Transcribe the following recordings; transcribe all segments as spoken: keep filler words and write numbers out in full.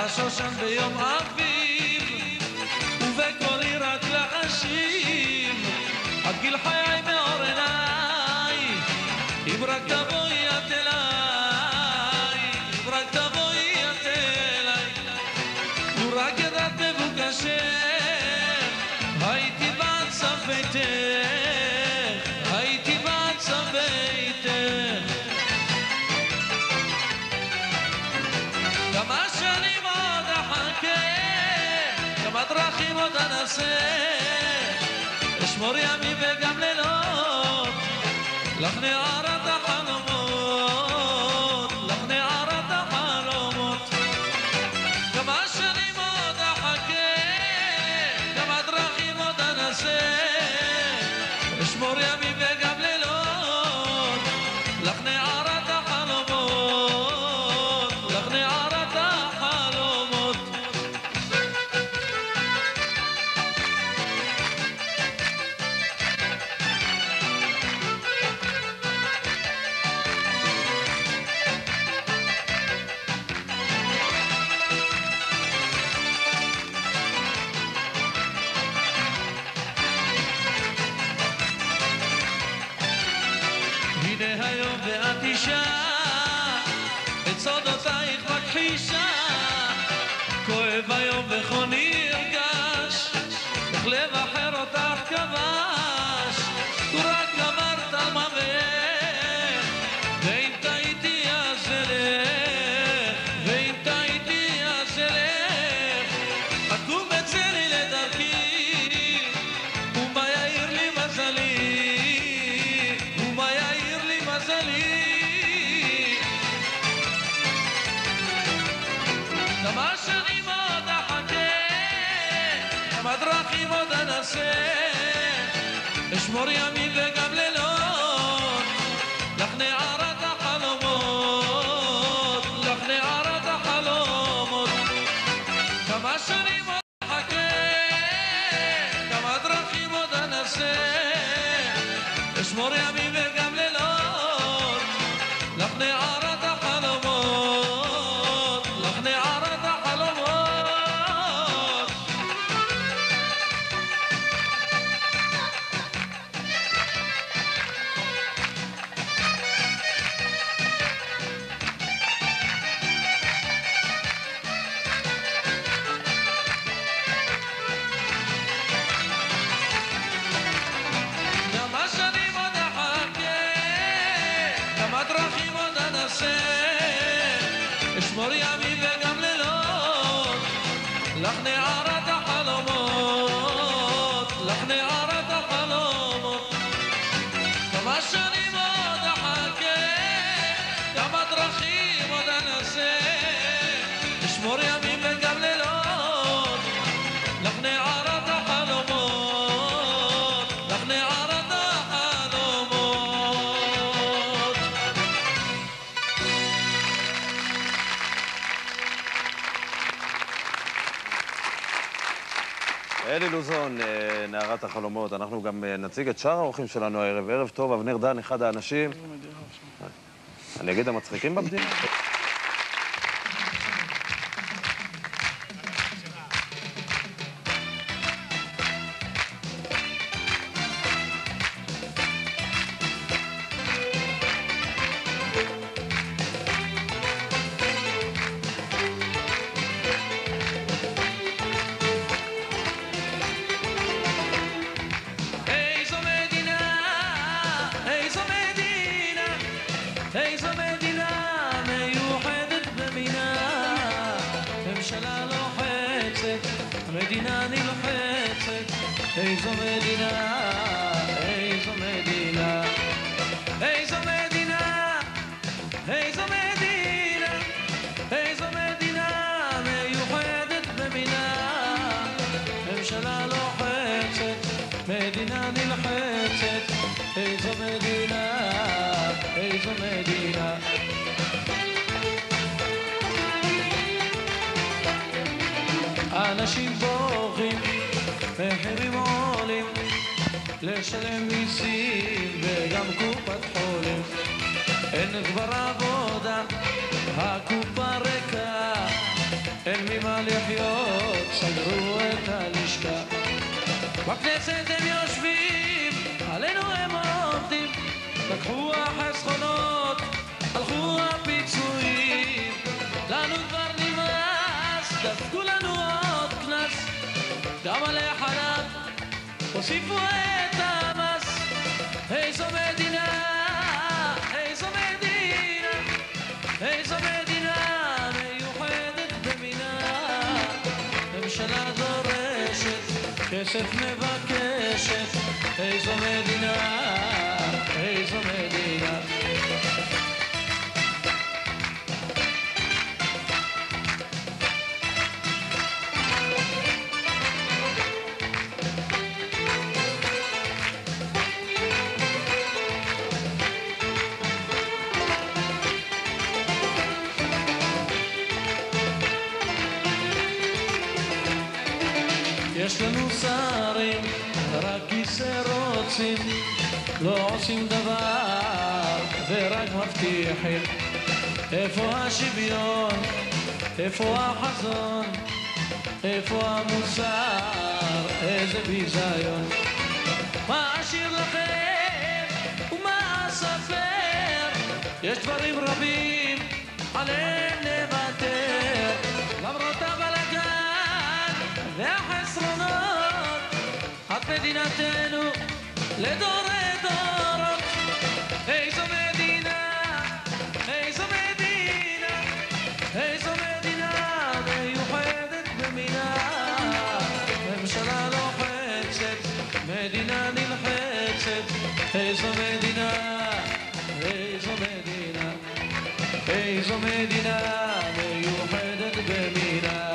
השושן ביום אביב, ובקולי רק להשיב עד גיל חיי מאור עיניי. אם רק תבואי את אליי, אם רק תבואי את אליי, לו רק ידעת מבוקשך, הייתי בעצב ביתך, הייתי בעצב ביתך. כמה שנים עוד אחכה, כמה דרכים עוד אנסה, אשמור ימים וגם לילות, לך נערת החלומות, לך נערת החלומות. כמה שנים עוד אחכה, כמה דרכים עוד אנסה, אשמור ימים וגם לילות, לך נערת החלומות, לך נערת החלומות. הנה היום ואת אישה, את סודותייך מכחישה, כואב היום וכה נרגש, איך לב אחר אותך כבש, הוא רק אמרת על מוות, ואם טעיתי אז אלך, ואם טעיתי אז אלך, אקום בצאלי לדרכי, ומה יאיר לי מזלי, ומה יאיר לי מזלי. כמה שנים עוד אחכה, כמה דרכים עוד אנסה, אשמור ימים וגם לילות, לך נערת החלומות, לך נערת החלומות. כמה שנים עוד אחכה, כמה דרכים עוד אנסה, אשמור ימים וגם לילות, לך נערת החלומות, לך נערת החלומות. כמה שנים עוד אחכה, כמה דרכים עוד אנסה, אשמור ימים וגם לילות, לך נערת החלומות, לך נערת החלומות. כמה שנים עוד אחכה, כמה דרכים עוד אנסה, אשמור ימים וגם לילות, לך נערת החלומות, לך נערת החלומות. אלי לוזון, נערת החלומות. אנחנו גם נציג את שאר האורחים שלנו הערב. ערב טוב, אבנר דן, אחד האנשים, אני אגיד המצחיקים במדינה. איזו מדינה, איזו מדינה, איזו מדינה מיוחדת במינה, ממשלה לוחצת, מדינה נלחצת, איזו מדינה, איזו מדינה, איזו מדינה, איזו מדינה, איזו מדינה מיוחדת במינה, ממשלה לוחצת, מדינה נלחצת, איזו מדינה, איזו מדינה. אנשים בורחים, מחירים עולים, לשלם מיסים וגם קופת חולים. אין כבר עבודה, הקופה ריקה, אין ממה בחסד הם יושבים, עלינו הם עובדים. לקחו החסכונות, הלכו הפיצויים, לנו כבר נמאס, דפקו לנו עוד כנס. גם על החלב הוסיפו את המס. איזו מדינה, איזו מדינה, איזו מדינה מיוחדת במינה. ממשלה דורשת, כסף מבקשת. איזו מדינה, איזו מדינה. יש לנו שרים, רק כיסא רוצים, לא עושים דבר ורק מבטיחים. איפה השוויון? איפה החזון? איפה המוסר? איזה ביזיון. מה אשאיר לכם ומה אספר? יש דברים רבים עליהם נוותר. למרות הבלגן והחסרונות, את מדינתנו לדורי דורות. איזו מדינה, איזו מדינה, איזו מדינה מיוחדת במינה. ממשלה לוחצת, מדינה נלחצת. איזו מדינה, איזו מדינה, איזו מדינה מיוחדת במינה.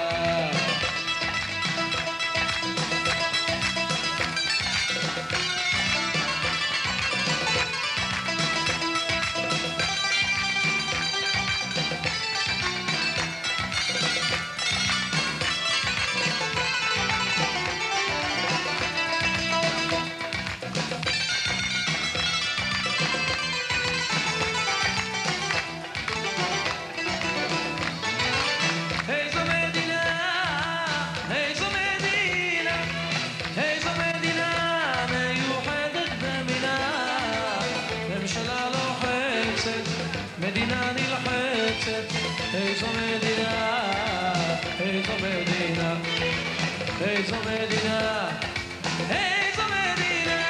מדינה נלחצת. איזו מדינה, איזו מדינה, איזו מדינה, איזו מדינה.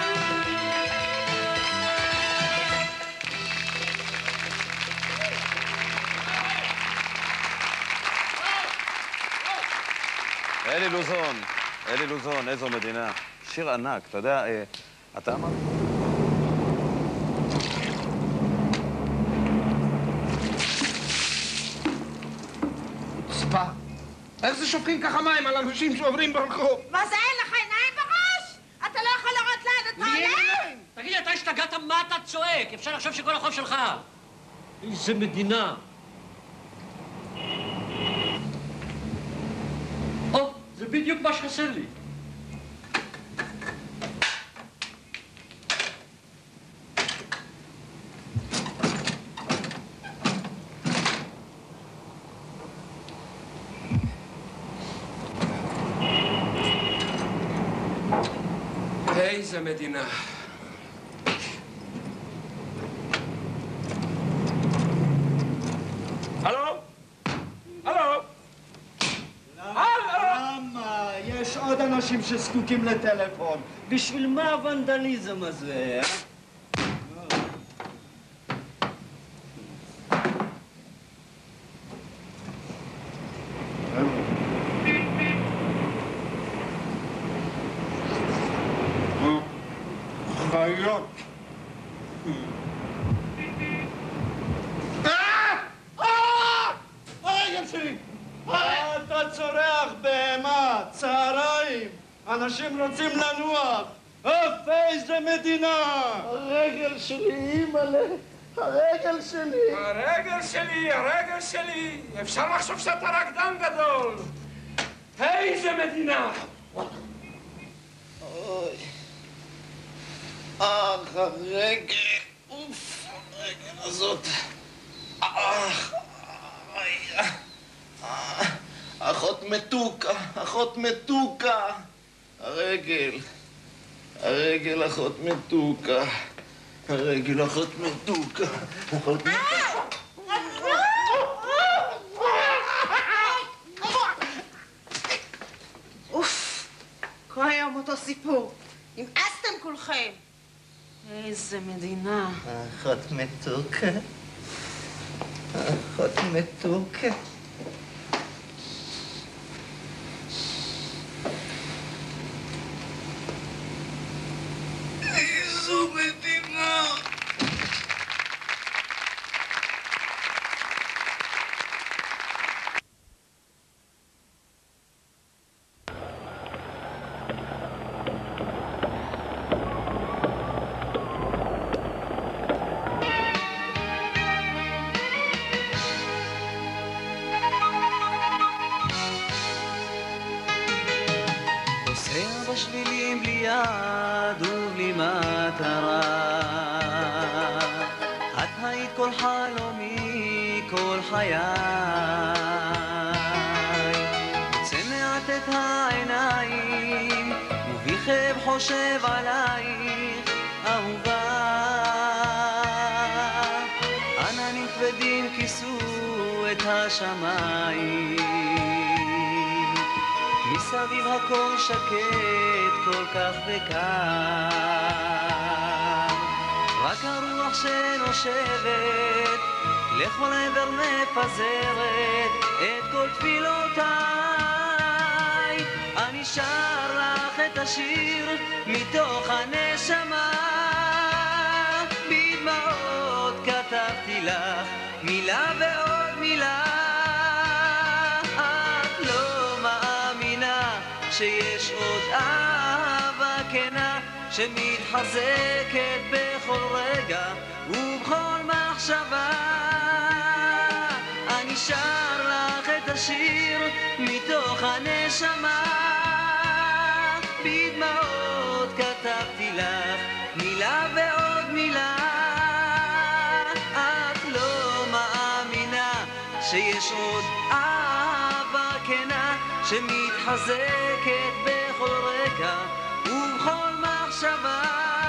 אלי לוזון, אלי לוזון, איזו מדינה. שיר ענק, אתה יודע, אתה אמר? איך זה שופכים ככה מים על אנשים שעוברים ברחוב? מה זה, אין לך עיניים בראש? אתה לא יכול לראות לאן אתה הולך? תגיד, אתה השתגעת? מה אתה צועק? אפשר לחשוב שכל החוב שלך. איזה מדינה. או, זה בדיוק מה שחסר לי. איזה מדינה. הלו? הלו? למה? יש עוד אנשים שזקוקים לטלפון. בשביל מה הוונדליזם הזה? חיות. הרגל שלי! אתה צורח בהמה, צהריים. אנשים רוצים לנוח. אוף, איזה מדינה! הרגל שלי, אימא'לה. הרגל שלי. הרגל שלי, הרגל שלי. אפשר לחשוב שאתה רקדן גדול. איזה מדינה! אוי. אך, הרגל. אוף, הרגל הזאת. אך, אוי. אחות מתוקה, אחות מתוקה. הרגל. הרגל אחות מתוקה. הרגל אחות מתוקה. אחות מתוקה. אוף, כל היום אותו סיפור. נמאסתם כולכם. איזה מדינה. אחות מתוקה. אחות מתוקה. איזו מדינה. נוסע בשבילים בלי יד ובלי מטרה, את היית כל חלומי, כל חיי. רוצה מעט את העיניים וביחד חושב עלייך, אהובה. עננים כבדים כיסו את השמיים, מסביב הכל שקט כל כך וקר, רק הרוח שנושבת לכל עבר מפזרת את כל תפילותיי. אני שר לך את השיר מתוך הנשמה, בדמעות כתבתי לך מילה ועוד מילה. שיש עוד אהבה כנה שמתחזקת בכל רגע ובכל מחשבה. אני שר לך את השיר מתוך הנשמה, בדמעות כתבתי לך מילה ועוד מילה. את לא מאמינה שיש עוד אהבה כנה שמתחזקת בכל רגע ובכל מחשבה.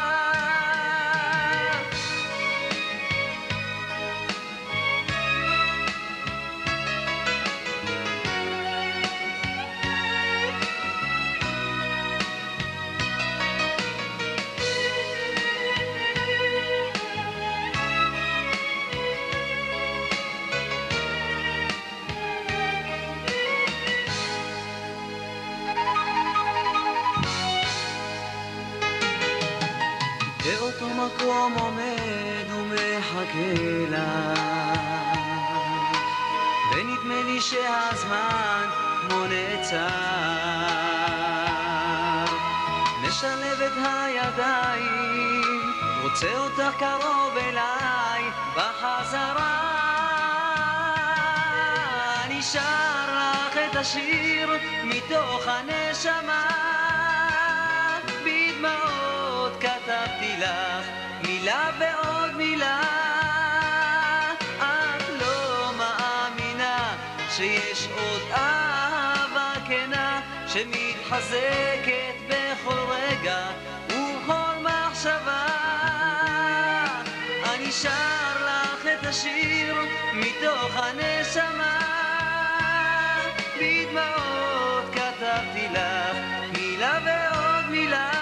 באותו מקום עומד ומחכה לה, ונדמה לי שהזמן כמו נעצר. נשלב את הידיים, רוצה אותך קרוב אליי בחזרה. אני שר לך את השיר מתוך הנשמה, בדמעות כתבתי לך מילה ועוד מילה. את לא מאמינה שיש עוד אהבה כנה שמתחזקת בכל רגע ובכל מחשבה. אני שר לך את השיר מתוך הנשמה, בדמעות כתבתי לך מילה ועוד מילה.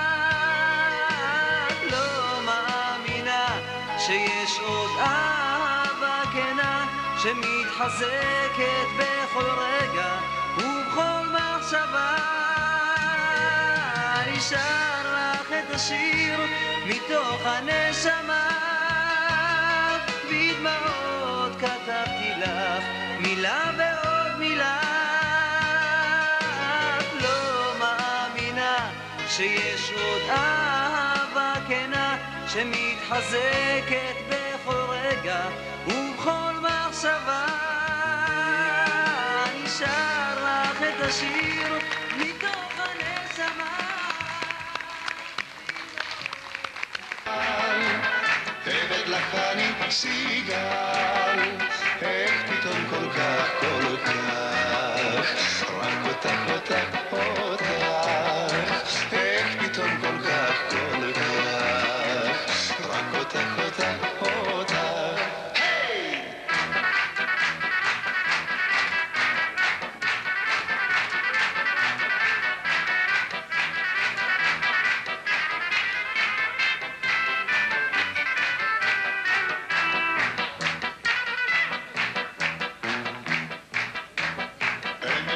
שיש עוד אהבה כנה שמתחזקת בכל רגע ובכל מחשבה. אני שר לך את השיר מתוך הנשמה, בדמעות כתבתי לך מילה ועוד מילה. את לא מאמינה שיש עוד אהבה כנה שמתחזקת בכל רגע ובכל מחשבה. אני שר לך את השיר מתוך הנשמה. עבד לך אני סיגל, איך פתאום כל כך כל כך רק אותך אותך אותך, איך פתאום כל כך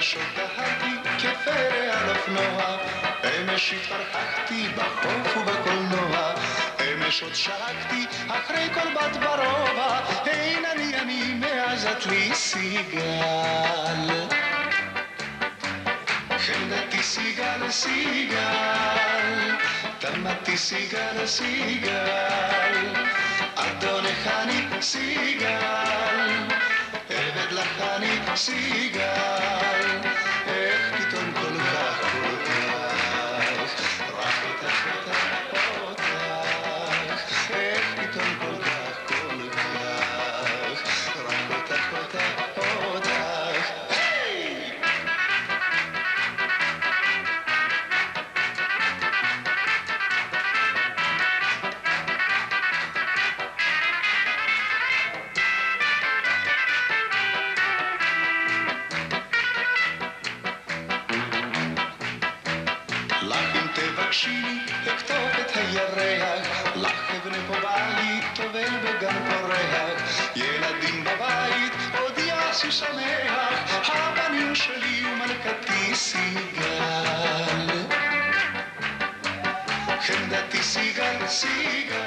רגשות דהרתי כפרא על אופנוע, אמש התפרחחתי בחוף ובקולנוע, אמש עוד שרקתי אחרי כל בת ברובע, אין אני אני מעזת לי סיגל. חמדתי סיגל סיגל, תמתי סיגל סיגל, אדונך אני סיגל, עבד לך אני סיגל, איך פתאום כל כך כל כך, רק אותך אותך אותך, איך פתאום כל כך כל כך, רק אותך אותך אותך. תבקשי אכתוב את הירח, לך אבנה פה בית, טובל בגן פורח, ילדים בבית, עוד יעשו שמח, הבנים שלי ומלכתי סיגל, חמדתי סיגל סיגל.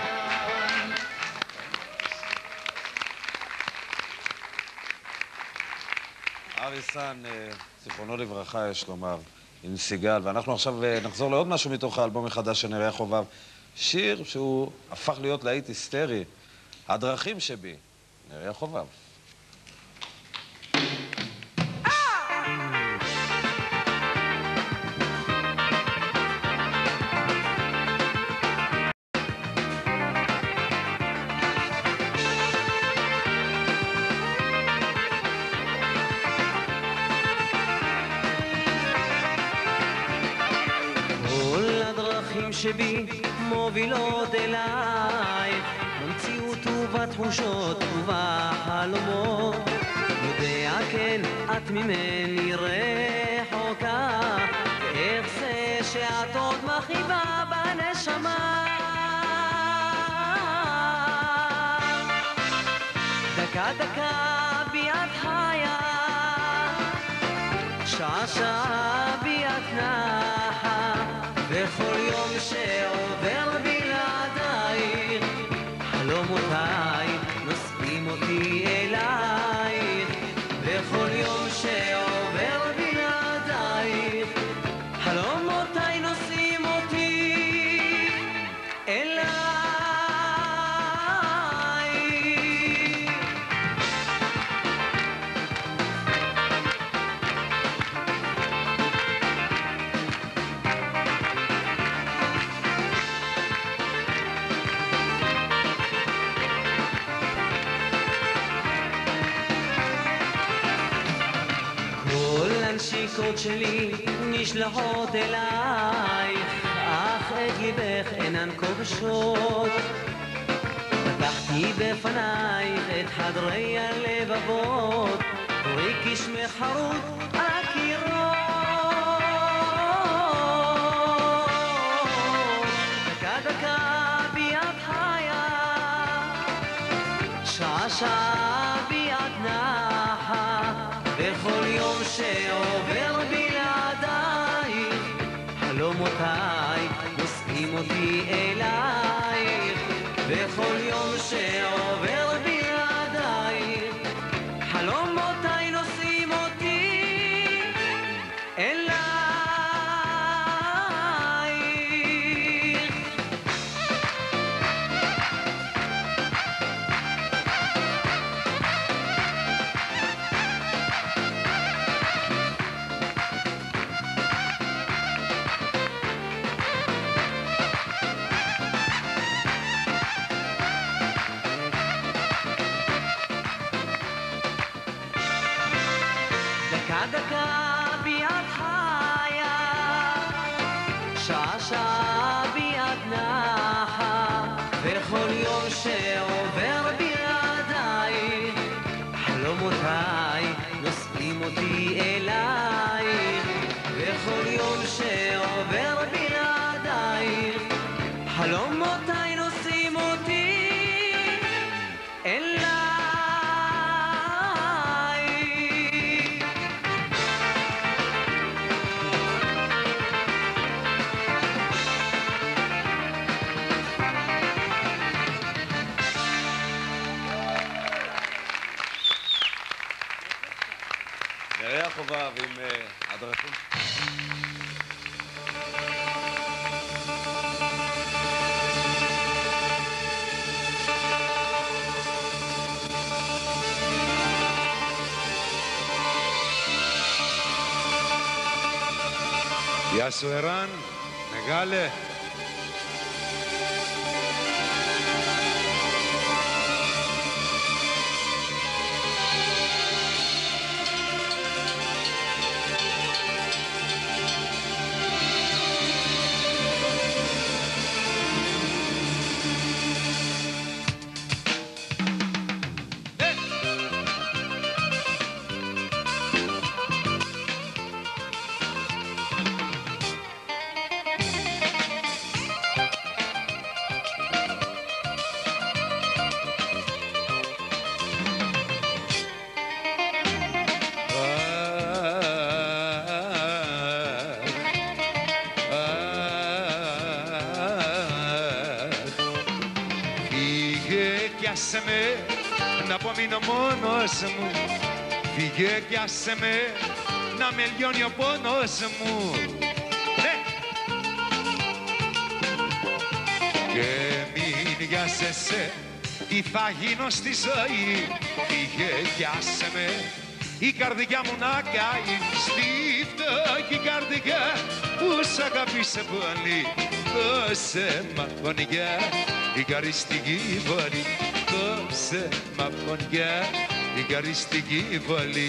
אריסן, זיכרונו לברכה יש לומר, עם סיגל, ואנחנו עכשיו נחזור לעוד משהו מתוך האלבום החדש של נריה חובב. שיר שהוא הפך להיות להיט היסטרי, הדרכים שבי, נריה חובב. שבי מובילות אלייך במציאות ובתחושות ובחלומות, יודע כן את ממני רחוקה, ואיך זה שאת עוד מכאיבה בנשמה. דקה דקה בי את חיה, שעה שעה בי את נחה, וכל יום שעובר בלעדייך חלומותיי נושאים אותי אלייך, וכל יום שעובר בלעדייך חלומותיי נושאים אותי אלייך. הנשיקות שלי נשלחות אלייך, אך את ליבך אינן כובשות. פתחתי בפנייך את חדרי הלבבות, קוראי כשמך חרוט על הקירות. דקה דקה בי את חיה, שעה שעה בי את נחה, בכל יום שעובר בלעדייך חלומותיי נושאים אותי אלייך, בכל יום שעובר בלעדייך חלומותיי נושאים אותי אלייך. דקה דקה בי את חיה, שעה שעה בי את נחה, וכל יום שעובר בלעדייך חלומותיי נושאים אותי אלייך, וכל יום שעובר בלעדייך חלומותיי נושאים אותי אלייך. חובב עם הדרכים. Γεια σου Εράν, μεγάλε. Πιάσε με, να απομείνω μόνος μου. Φύγε κι άσε με, να με λιώνει ο πόνος μου. Ναι. Και μην βιάζεσαι, τι θα γίνω στη ζωή. Φύγε κι άσε με, η καρδιά μου να καεί. Στη φτωχή καρδιά που σ' αγάπησε πολύ. Δώσε μ' αγωνιά, η καριστική βολή. Δώσε μ' αγωνιά, η καριστική βολή.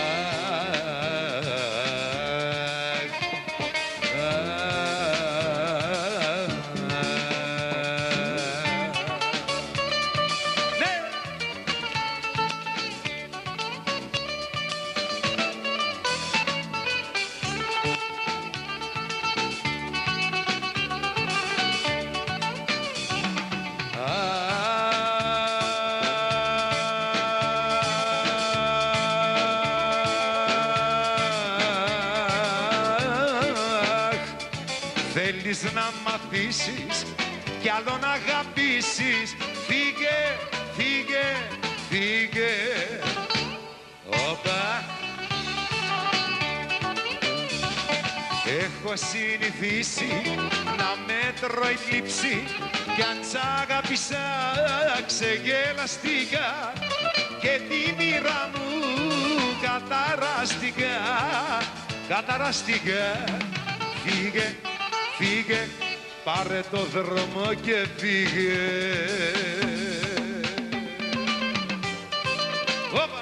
Θέλεις να μ' αφήσεις κι άλλο να αγαπήσεις. Φύγε, φύγε, φύγε. Όπα. Έχω συνηθίσει να μέτρω η θλίψη κι αν σ' αγάπησα ξεγελαστικά και τη μοίρα μου καταραστικά, καταραστικά. Φύγε, φύγε, πάρε το δρόμο και φύγε. Όπα.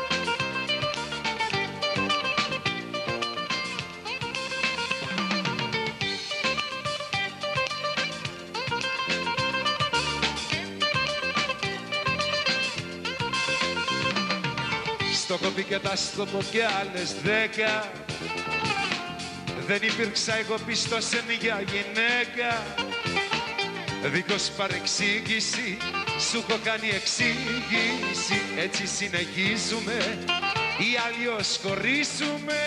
Στο κοπί και τα στο πω κι άλλες δέκα. Δεν υπήρξα εγώ πίστοσεν για γυναίκα. Δίχως παρεξήγηση σου έχω κάνει εξήγηση. Έτσι συνεχίζουμε ή αλλιώς χωρίζουμε.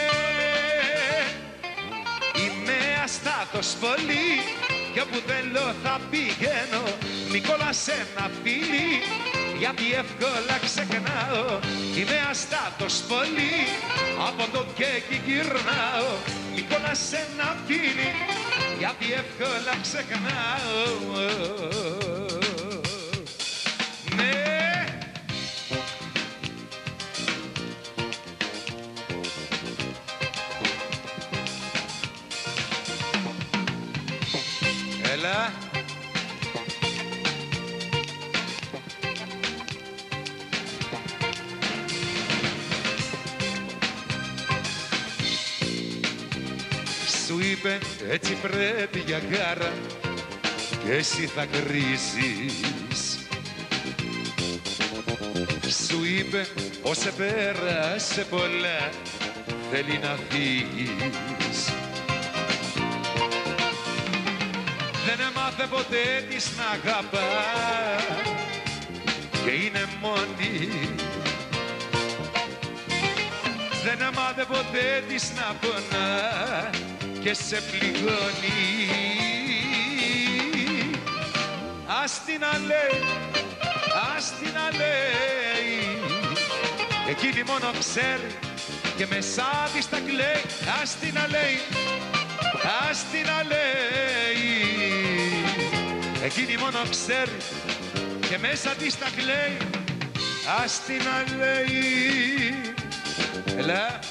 Είμαι αστάτος πολύ κι όπου θέλω θα πηγαίνω. Νικόλα σε ένα φίλι γιατί εύκολα ξεχνάω. Είμαι αστάτος πολύ, από το κέκι γυρνάω. Νικόλα σε ένα φίλι γιατί εύκολα ξεχνάω. Ναι. Έλα. Σου είπε έτσι πρέπει για χάρα και εσύ θα κρίζεις. Σου είπε ως επέρασε πολλά θέλει να φύγεις. Δεν έμαθε ποτέ της να αγαπά και είναι μόνη. Δεν έμαθε ποτέ της να πονά και σε πληγώνει. Ας την να λέει, ας την να λέει, εκείνη μόνο ξέρει και μέσα της τα κλαίει. Ας την να λέει, ας την να λέει, εκείνη μόνο ξέρει και μέσα της τα κλαίει. Ας την να λέει. Έλα.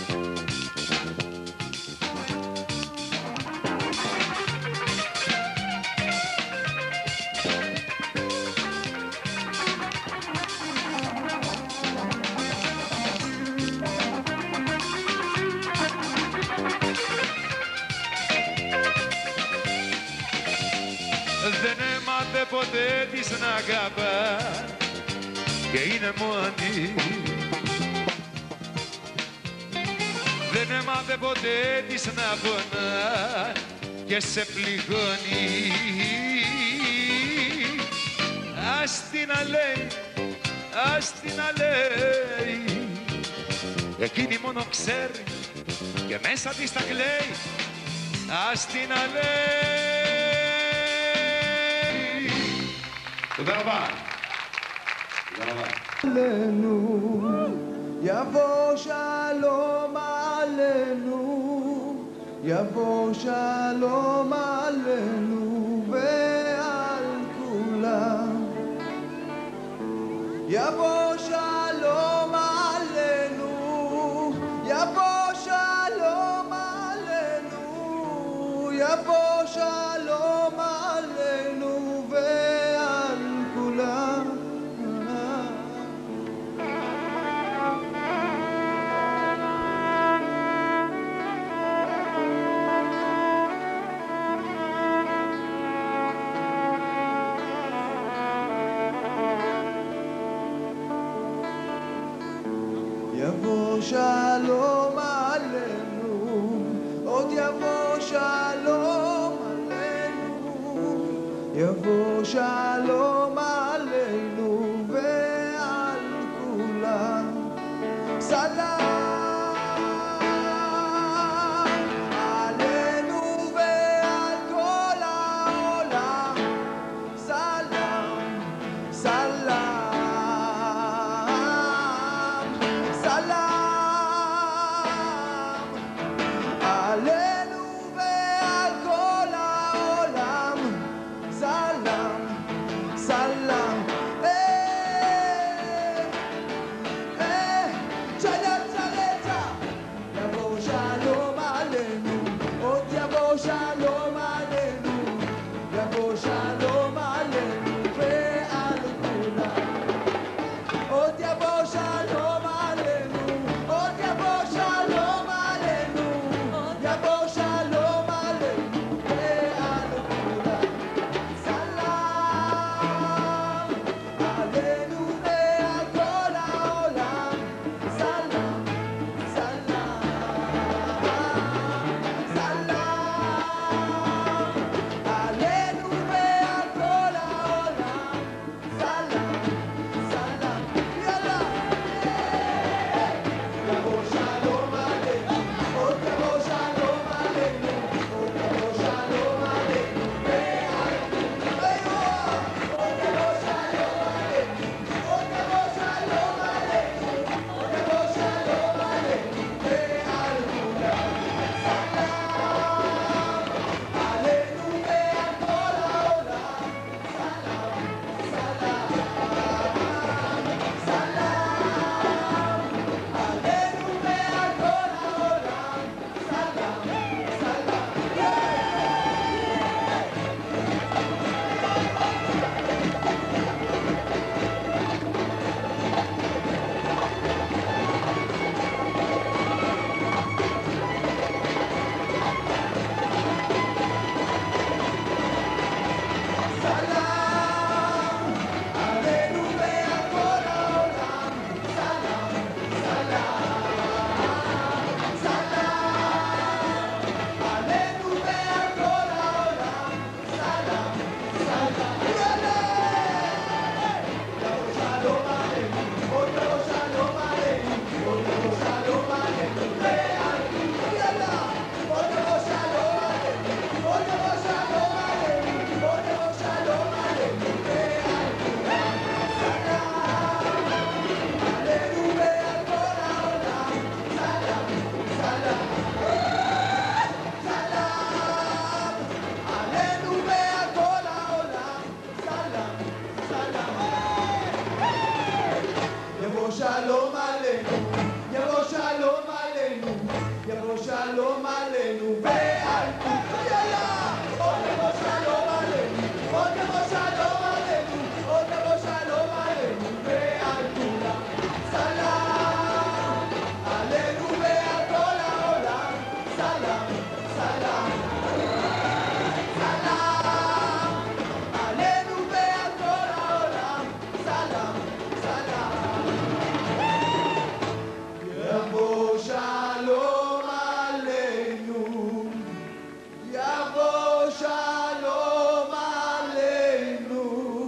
Δεν έμαθε ποτέ της να αγαπά και είναι μόνη. Δεν έμαθε ποτέ της να πονά και σε πληγώνει. Ας την να λέει, ας την να λέει, εκείνη μόνο ξέρει και μέσα της τα κλαίει. Ας την να λέει. תודה רבה. תודה רבה. עלינו, יבוא שלום עלינו, יבוא שלום עלינו ועל כולם. יבוא שלום עלינו, יבוא שלום עלינו, יבוא שלום עלינו ועל כולם. יבוא שלום עלינו, עוד יבוא שלום עלינו, יבוא שלום עלינו ועל כולם. סלאם עלינו ועל כל העולם. סלאם, סלאם. עלינו ועל כל העולם. סלאם, יבוא שלום עלינו, יבוא שלום עלינו,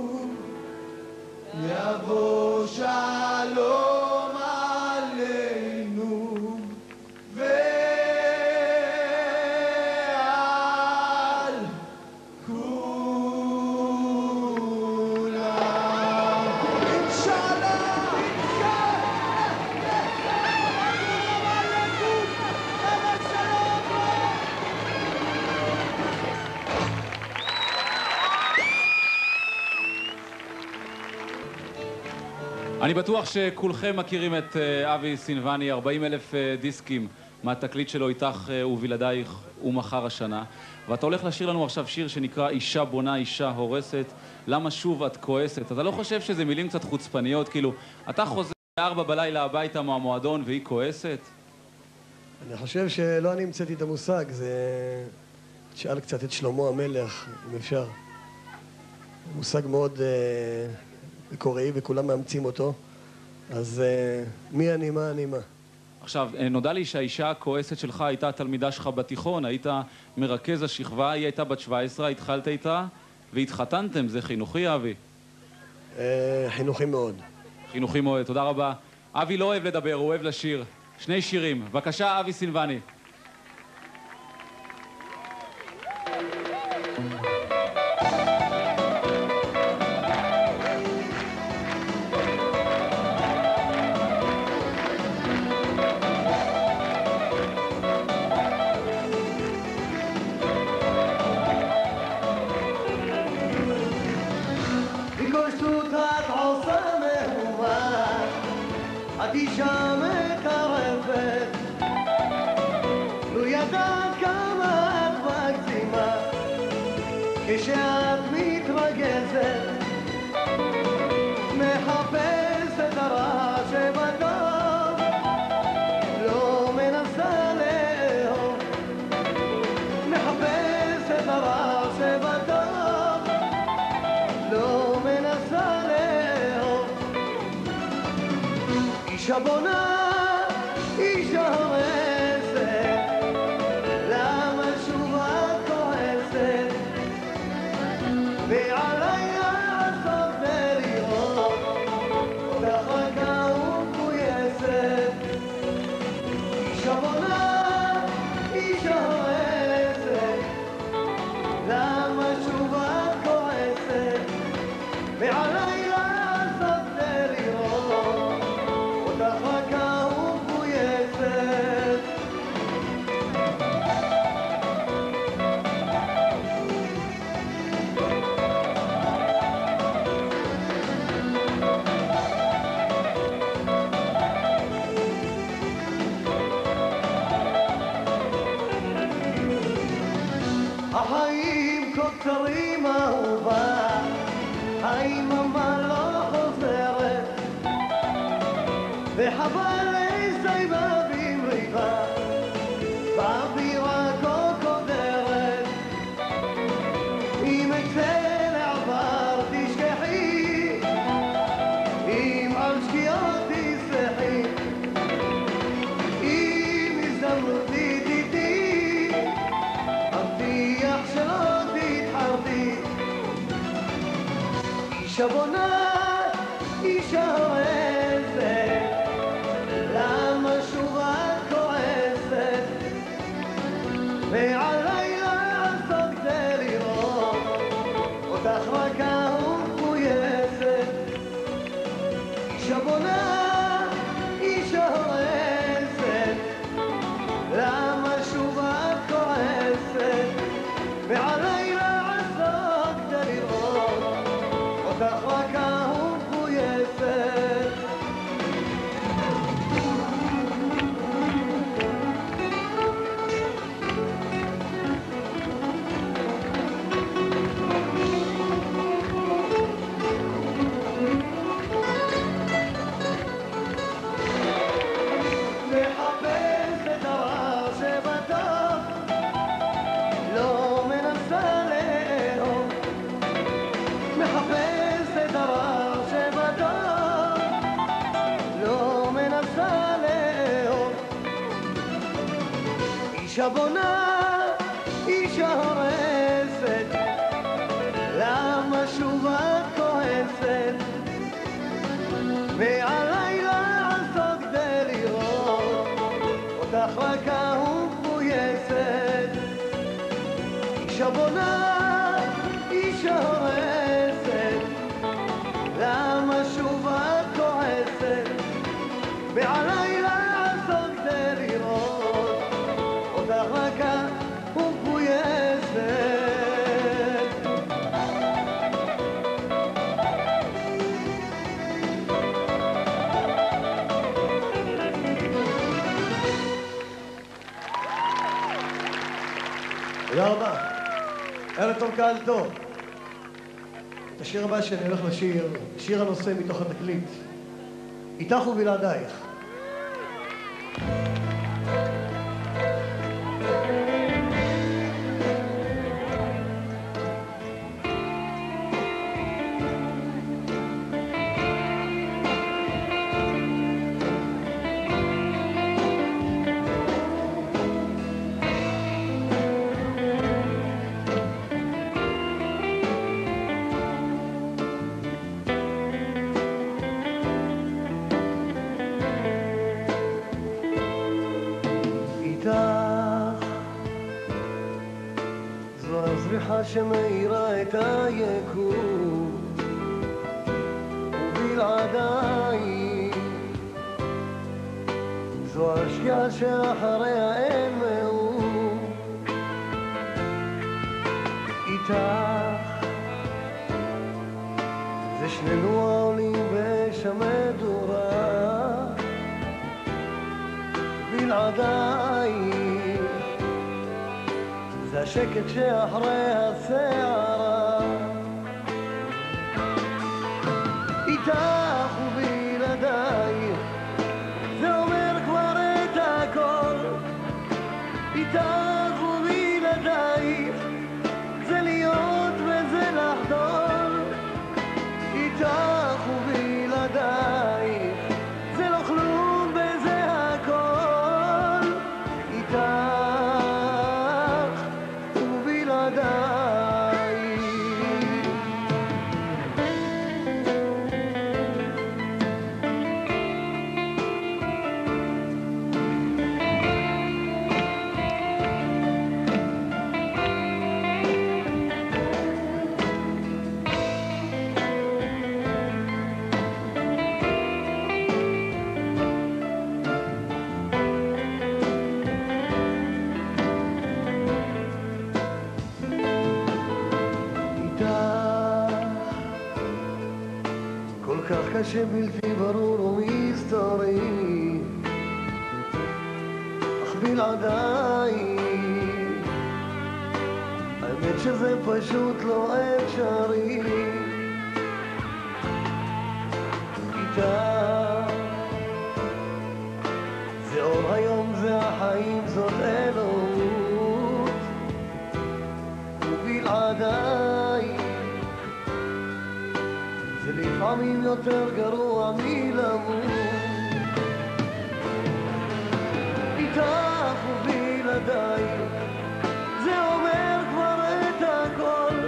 יבוא שלום עלינו, ועל כולם. אינשאללה, אני בטוח שכולכם מכירים את אה, אבי סינבני, ארבעים אלף אה, דיסקים מהתקליט שלו איתך אה, ובלעדייך ומחר השנה. ואתה הולך לשיר לנו עכשיו שיר שנקרא אישה בונה, אישה הורסת. למה שוב את כועסת? אתה לא חושב שזה מילים קצת חוצפניות? כאילו, אתה חוזר בארבע בלילה הביתה מהמועדון והיא כועסת? אני חושב שלא אני המצאתי את המושג, זה... תשאל קצת את שלמה המלך, אם אפשר. מושג מאוד אה, מקוראי וכולם מאמצים אותו. אז אה, מי אני, מה אני, מה? עכשיו, נודע לי שהאישה הכועסת שלך הייתה התלמידה שלך בתיכון, היית מרכז השכבה, היא הייתה בת שבע עשרה, התחלת איתה והתחתנתם. זה חינוכי, אבי? אה, חינוכי מאוד. חינוכי מאוד, תודה רבה. אבי לא אוהב לדבר, הוא אוהב לשיר. שני שירים. בבקשה, אבי סינבני. אישה מקרבת, לו ידעת כמה את מקסימה, כשאת מתרגזת, מחפשת הרע שבטוב, לא מנסה לאהוב, מחפשת הרע שבטוב, לא מנסה לאהוב. אישה בונה, אישה הורסת, למה שוב את כועסת? ועליי לעשות ולראות, אותך רכה ומגויסת. אישה בונה, אישה הורסת, למה שוב את כועסת? ועליי לעשות ולראות, אותך רכה ומגויסת. החיים כה קצרים אהובה, היממה לא חוזרת, וחבל לסיימה במריבה, באווירה כה קודרת. אם אצא לעבר תשכחי, אם על שגיאות תסלחי, אם הזדמנות תיתי, הבטיח שלא תתחרתי. אישה בונה, אישה הורסת, למה שוב את כועסת? ועליי לעשות כדי לראות, אותך רכה ומגויסת. אישה בונה, אישה הורסת, למה שוב את כועסת? ועליי לעשות כדי לראות, אותך רכה ומגויסת. אישה בונה, אישה הורסת, למה שוב את כועסת? והלילה עשות כדי לראות אותך רכה ומפויסת. אישה בונה, אישה הורסת, למה שוב את כועסת? והלילה עשות כדי לראות אותך רכה ומפויסת. תודה רבה. ערב טוב קהל טוב. את השיר הבא שאני הולך לשיר, שיר הנושא מתוך התקליט, איתך ובלעדייך. זו הזריחה שמאירה את היקום, ובלעדייך זו השקיעה שאחריה אין מאום. איתך זה שנינו העולים באש המדורה, בלעדייך זה השקט שאחרי הסערה. איתך ובלעדייך זה אומר כבר את הכל. איתך ובלעדייך זה להיות וזה לחדול. איתך ובלעדייך זה לא כלום וזה הכל. איתך כך קשה בלתי ברור ומסתורי, אך בלעדייך האמת שזה פשוט לא אפשרי. איתך זה אור היום, זה החיים, זאת אלוהות. ובלעדייך זה לפעמים יותר גרוע מלמות. איתך ובלעדייך זה אומר כבר את הכל.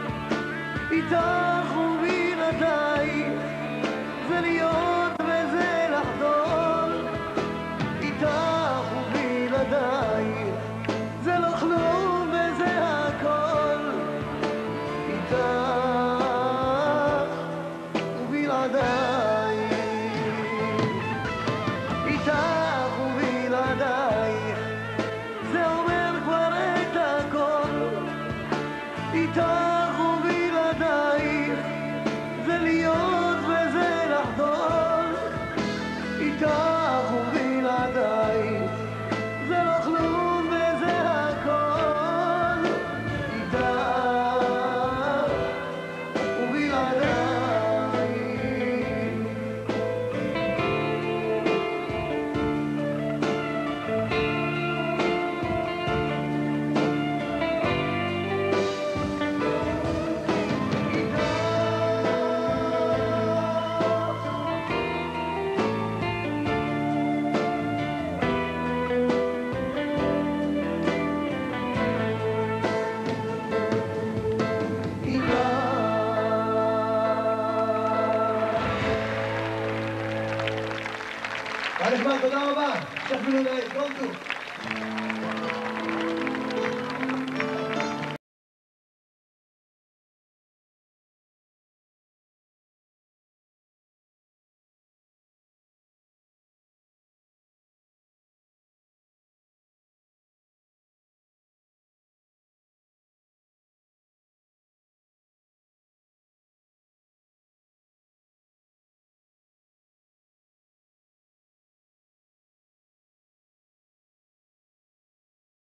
איתך ובלעדייך זה להיות וזה לחדול. איתך ובלעדייך זה לא כלום וזה הכל. איתך ובלעדייך היה נחמד, תודה רבה. שכפילו נהל, כל טוב.